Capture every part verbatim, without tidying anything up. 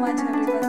much, everyone.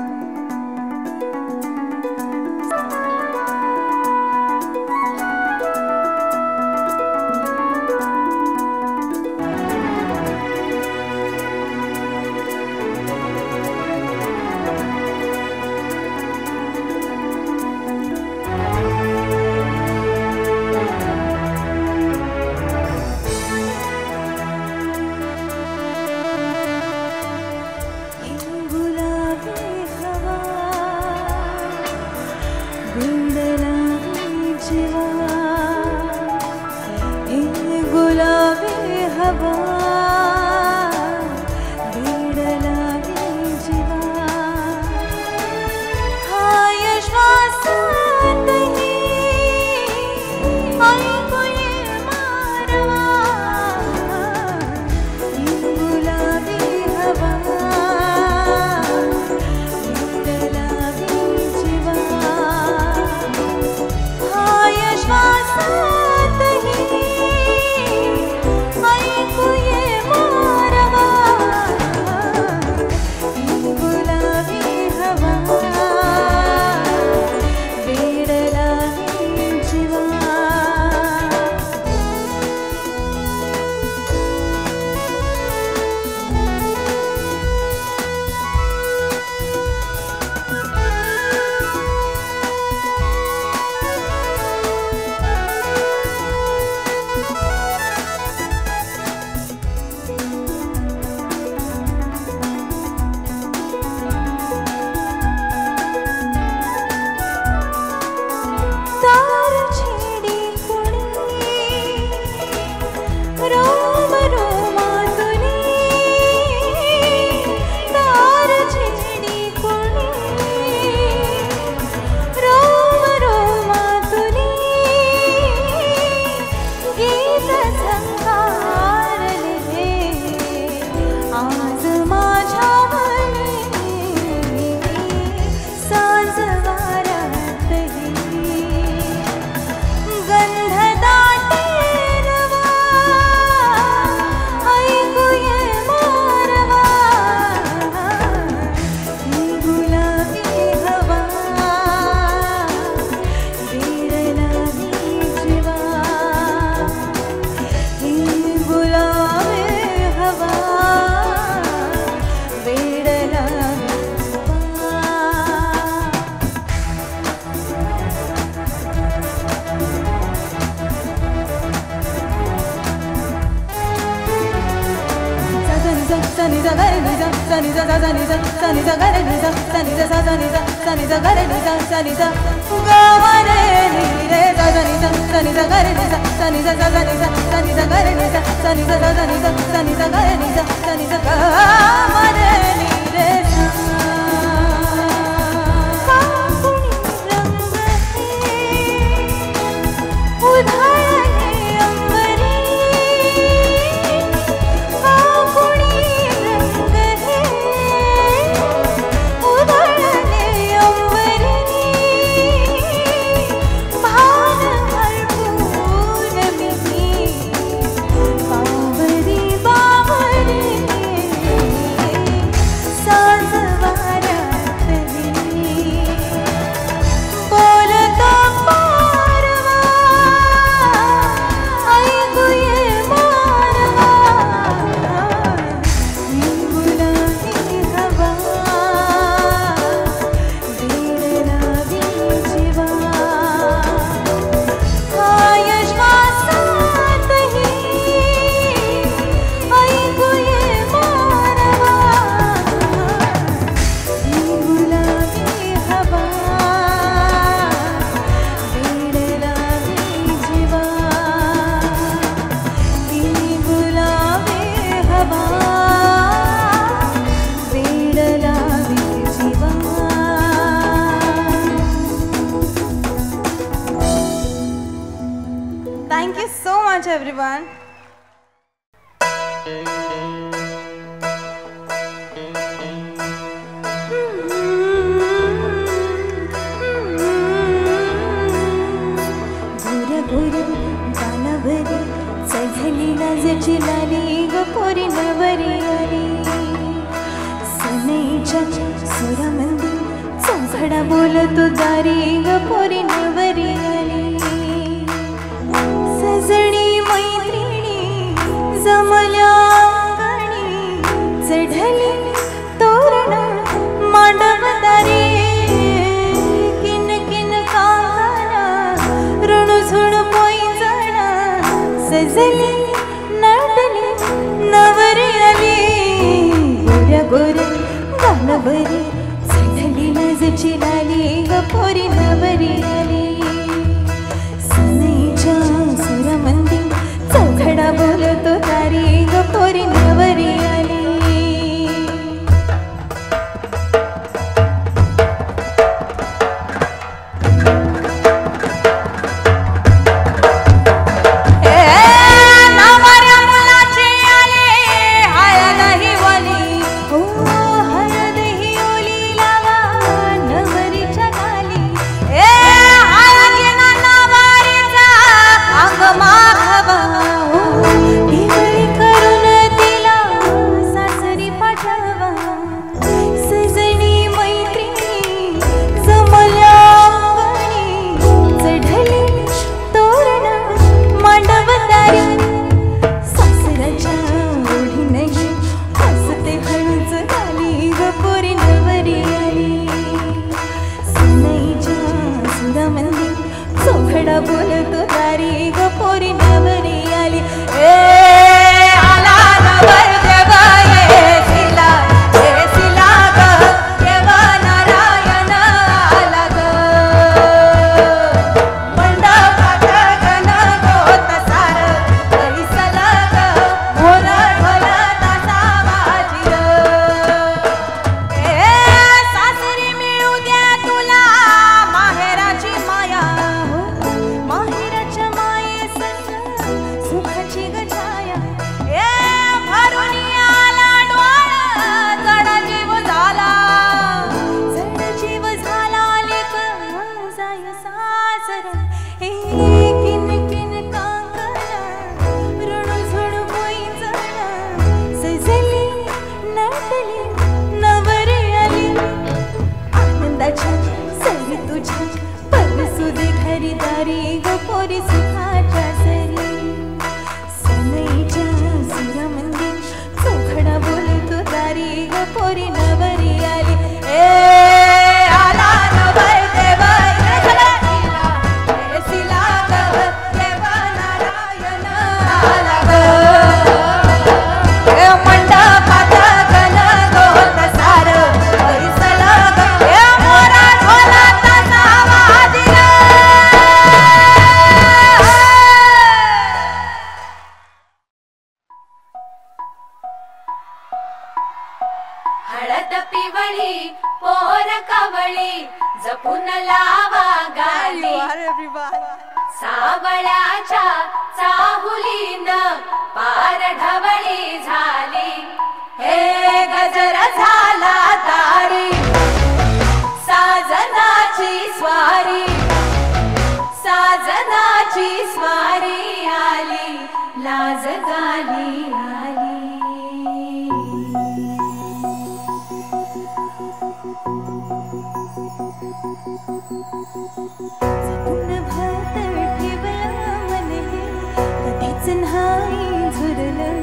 Thank you so much, everyone. चिलाली ग पोरी नवरी आली सनई सनईच्या सुरामंदी चौघडा बोलतो दारी ग पोरी नवरी आली सजणी मैत्रिणी जमल्या अंगणी चढली तोरण मांडवदारी किन किन कांगाना ऋणझुण पोईंजण सजली नटली नवरी आली गोऱ्या गोऱ्या गाणबरी चढली नजची लाली ग पोरी नवरी आली सनईच्या सुरामंदी चौघडा बोलतो तारी ग पोरी नवरी आली बोलतो तारी ग पोरी नवरी आली ए आला नवर देव येसिला येसिला ग देव नारायण आला ग मंडपात गण गोत सार कैसला ग मोर ढोल तासा वाजी ए सासरी मिळू द्या तुला माहेराची माया माहेराच्या मायेसन सुखाची गछाया ए भरून आला डोळा जड जीव झाला जड जीव झाला लेक जाय सासर ए किन किन कांगरा ऋणझुण पोईंजण सजली नटली नवरी आली आनंदाच्या सरी तुझ्या परसुदे घरी दारी ग पोरी सुखाच्या सरी सनईच्या सुरामंदी चौघडा बोलतो दारी ग पोरी नवरी आली ए आला नवर देव येसिला येसिला ग देव नारायण आला ग ए मंडपात गण गोत सार कैसला ग ए मोरा ढोला तासा वाजिला हळद पिवळी पोर कवळी जपून लावा गाली सावळ्याच्या चाहुलीन पार ढवळी झाली हे गजर झाला तारी साजनाची स्वारी साजनाची स्वारी आली लाज गाली आली जपून भात ठेवला मन हे कधीच नाही झुरलं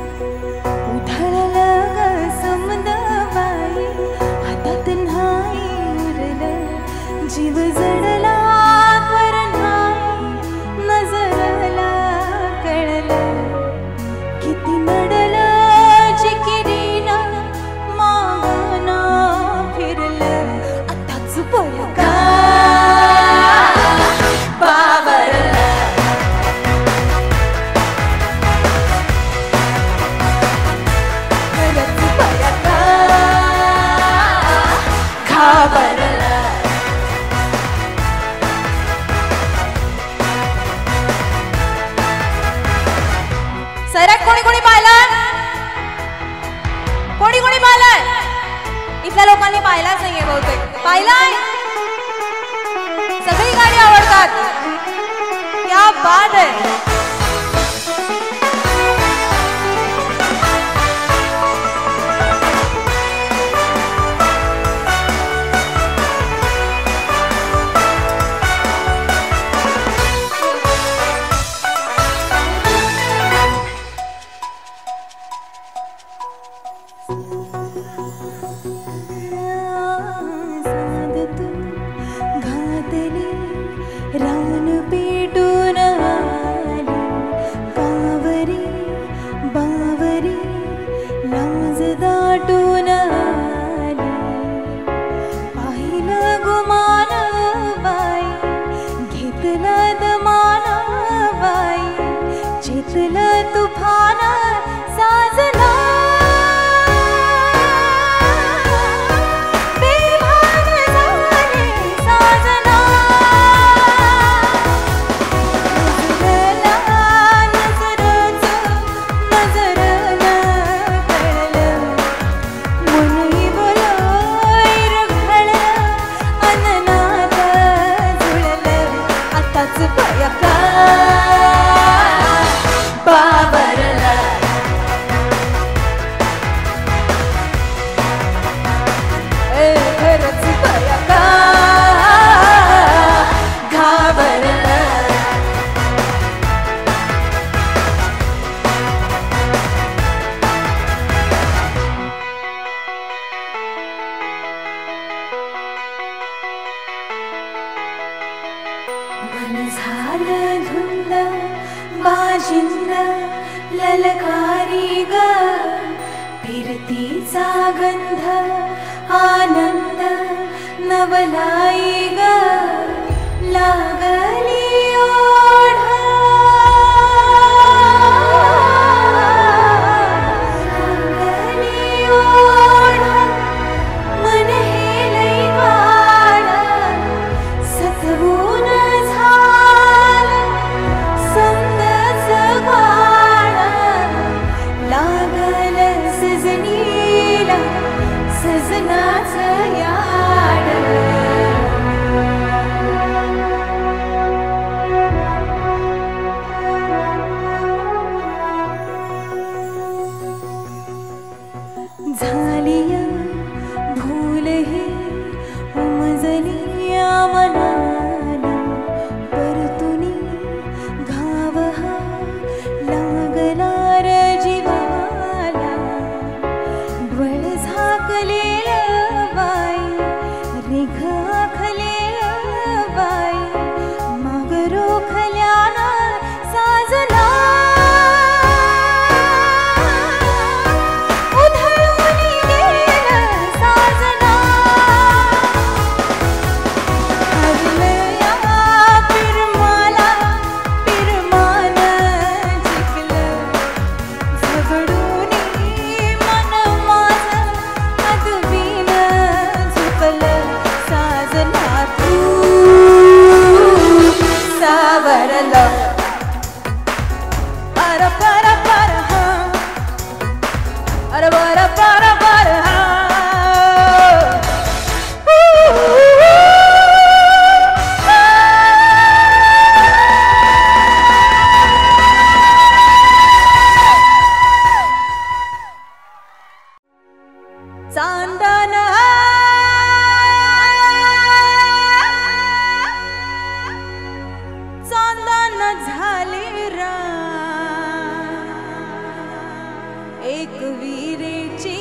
उधळलं ग समद बाई हातात नाही उरलं जीव जडला पर नाही नजरला कळलं किती नडलं जिकिरीनं मागना फिरलं आताच पळका सैराट कोणी कोणी पाहिलं कोणी कोणी पाहिलं इथल्या लोकांनी पाहिलाच नाहीये बहुतेक पाहिलाय सगळी गाणी आवडतात क्या बात है तुफान साजना बेभान झाले साजना नजरला नजरच नजरला कळलं मनही बोलोय रखळ अननात जुळलं आताच बयका बाबरला ए खरंच बयका घाबरला मन झालं धुंद बाजिंद ललकारी ग फिरतीचा गंध आनंद नवलाई ग लागली ओढ लागली ओढ मन हे लई गाढ सतवून झालं संदच गाढ लागलं सजनीला सजनाचं याड झाली भूल हे उमजली या मनाला परतुनी घाव हा लागला र जीवाला डोळ झाकलेलं बाई रेघ आखलेलं बाई माग रोखल्यानं साजना उधळून गेलं साजना हरलं या पिरमाला पिरमान जिंकलं झगडून मन माझं अदबीन झुकलं साजना तू सावरलं पर पर पर हा अरे बर पर पर हा चांदन चांदन झाले रा एक वीरेची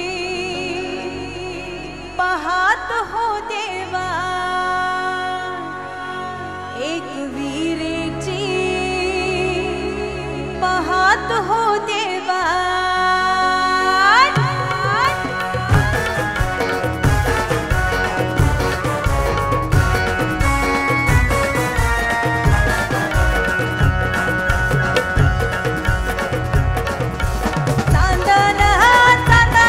पाहत हो देवा एक वीरेची पाहत हो देवा चांदन चांदन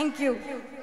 थँक्यू